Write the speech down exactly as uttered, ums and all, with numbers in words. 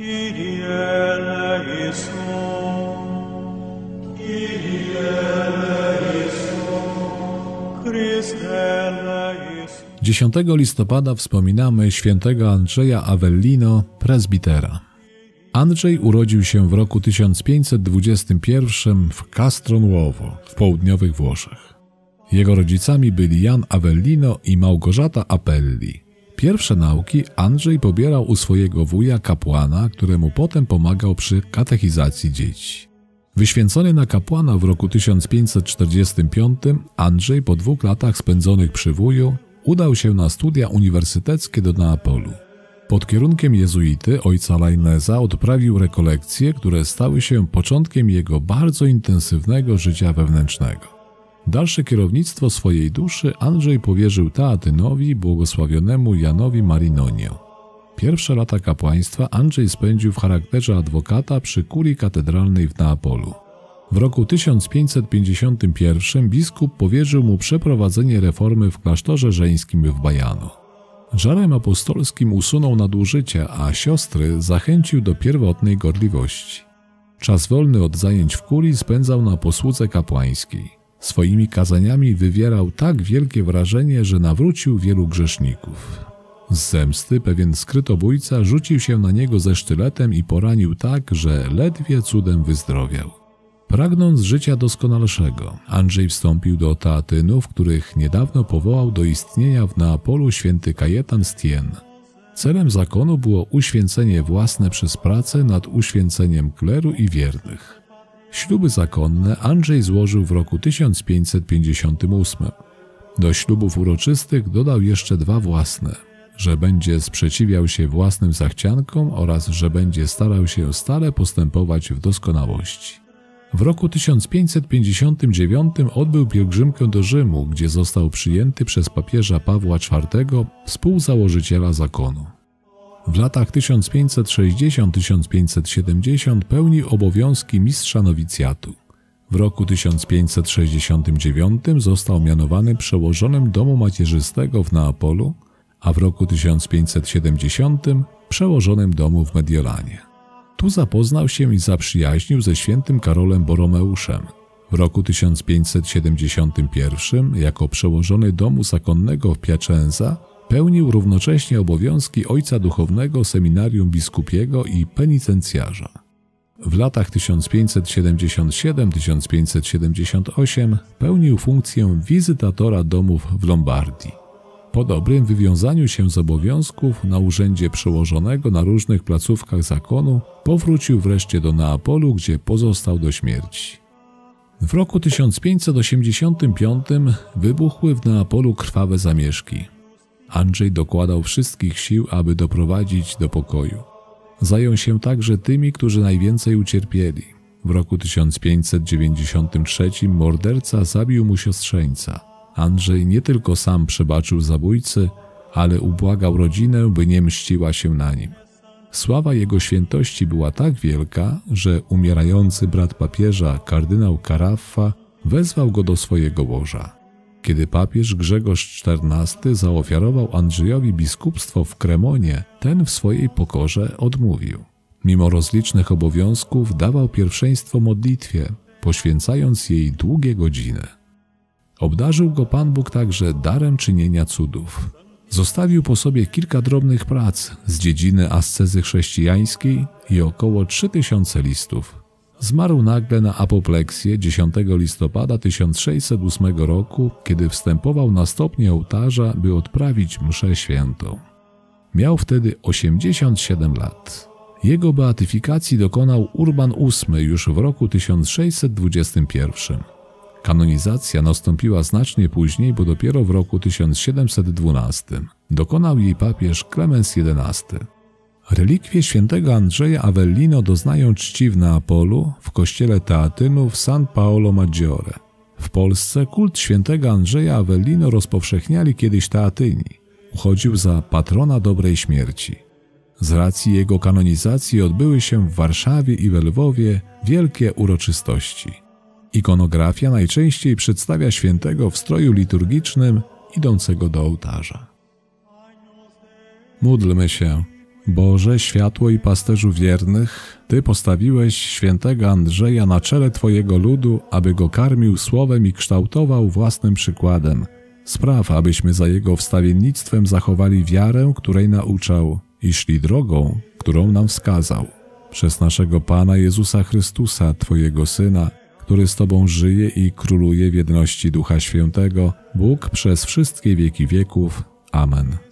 Kyrie eleison, Kyrie eleison, Chryste eleison. dziesiątego listopada wspominamy świętego Andrzeja Avellino, prezbitera. Andrzej urodził się w roku tysiąc pięćset dwudziestym pierwszym w Castro Nuovo w południowych Włoszech. Jego rodzicami byli Jan Avellino i Małgorzata Apelli. Pierwsze nauki Andrzej pobierał u swojego wuja kapłana, któremu potem pomagał przy katechizacji dzieci. Wyświęcony na kapłana w roku tysiąc pięćset czterdziestym piątym, Andrzej po dwóch latach spędzonych przy wuju udał się na studia uniwersyteckie do Neapolu. Pod kierunkiem jezuity ojca Laineza odprawił rekolekcje, które stały się początkiem jego bardzo intensywnego życia wewnętrznego. Dalsze kierownictwo swojej duszy Andrzej powierzył Teatynowi, błogosławionemu Janowi Marinonio. Pierwsze lata kapłaństwa Andrzej spędził w charakterze adwokata przy kurii katedralnej w Neapolu. W roku tysiąc pięćset pięćdziesiątym pierwszym biskup powierzył mu przeprowadzenie reformy w klasztorze żeńskim w Bajano. Żarem apostolskim usunął nadużycia, a siostry zachęcił do pierwotnej gorliwości. Czas wolny od zajęć w kurii spędzał na posłudze kapłańskiej. Swoimi kazaniami wywierał tak wielkie wrażenie, że nawrócił wielu grzeszników. Z zemsty pewien skrytobójca rzucił się na niego ze sztyletem i poranił tak, że ledwie cudem wyzdrowiał. Pragnąc życia doskonalszego, Andrzej wstąpił do Teatynów, których niedawno powołał do istnienia w Neapolu święty Kajetan z Thiene. Celem zakonu było uświęcenie własne przez pracę nad uświęceniem kleru i wiernych. Śluby zakonne Andrzej złożył w roku tysiąc pięćset pięćdziesiątym ósmym. Do ślubów uroczystych dodał jeszcze dwa własne, że będzie sprzeciwiał się własnym zachciankom oraz że będzie starał się stale postępować w doskonałości. W roku tysiąc pięćset pięćdziesiątym dziewiątym odbył pielgrzymkę do Rzymu, gdzie został przyjęty przez papieża Pawła czwartego, współzałożyciela zakonu. W latach tysiąc pięćset sześćdziesiątym do tysiąc pięćset siedemdziesiątego pełnił obowiązki mistrza nowicjatu. W roku tysiąc pięćset sześćdziesiątym dziewiątym został mianowany przełożonym domu macierzystego w Neapolu, a w roku tysiąc pięćset siedemdziesiątym przełożonym domu w Mediolanie. Tu zapoznał się i zaprzyjaźnił ze świętym Karolem Boromeuszem. W roku tysiąc pięćset siedemdziesiątym pierwszym jako przełożony domu zakonnego w Piacenza pełnił równocześnie obowiązki ojca duchownego seminarium biskupiego i penitencjarza. W latach tysiąc pięćset siedemdziesiątym siódmym do tysiąc pięćset siedemdziesiątego ósmego pełnił funkcję wizytatora domów w Lombardii. Po dobrym wywiązaniu się z obowiązków na urzędzie przełożonego na różnych placówkach zakonu powrócił wreszcie do Neapolu, gdzie pozostał do śmierci. W roku tysiąc pięćset osiemdziesiątym piątym wybuchły w Neapolu krwawe zamieszki. Andrzej dokładał wszystkich sił, aby doprowadzić do pokoju. Zajął się także tymi, którzy najwięcej ucierpieli. W roku tysiąc pięćset dziewięćdziesiątym trzecim morderca zabił mu siostrzeńca. Andrzej nie tylko sam przebaczył zabójcy, ale ubłagał rodzinę, by nie mściła się na nim. Sława jego świętości była tak wielka, że umierający brat papieża, kardynał Caraffa, wezwał go do swojego łoża. Kiedy papież Grzegorz czternasty zaofiarował Andrzejowi biskupstwo w Kremonie, ten w swojej pokorze odmówił. Mimo rozlicznych obowiązków dawał pierwszeństwo modlitwie, poświęcając jej długie godziny. Obdarzył go Pan Bóg także darem czynienia cudów. Zostawił po sobie kilka drobnych prac z dziedziny ascezy chrześcijańskiej i około trzy tysiące listów. Zmarł nagle na apopleksję dziesiątego listopada tysiąc sześćset ósmego roku, kiedy wstępował na stopnie ołtarza, by odprawić mszę świętą. Miał wtedy osiemdziesiąt siedem lat. Jego beatyfikacji dokonał Urban ósmy już w roku tysiąc sześćset dwudziestym pierwszym. Kanonizacja nastąpiła znacznie później, bo dopiero w roku tysiąc siedemset dwunastym dokonał jej papież Klemens jedenasty. Relikwie świętego Andrzeja Avellino doznają czci w Neapolu, w kościele Teatynów San Paolo Maggiore. W Polsce kult świętego Andrzeja Avellino rozpowszechniali kiedyś Teatyni. Uchodził za patrona dobrej śmierci. Z racji jego kanonizacji odbyły się w Warszawie i we Lwowie wielkie uroczystości. Ikonografia najczęściej przedstawia świętego w stroju liturgicznym idącego do ołtarza. Módlmy się. Boże, światło i pasterzu wiernych, Ty postawiłeś świętego Andrzeja na czele Twojego ludu, aby go karmił słowem i kształtował własnym przykładem. Spraw, abyśmy za jego wstawiennictwem zachowali wiarę, której nauczał, i szli drogą, którą nam wskazał. Przez naszego Pana Jezusa Chrystusa, Twojego Syna, który z Tobą żyje i króluje w jedności Ducha Świętego, Bóg przez wszystkie wieki wieków. Amen.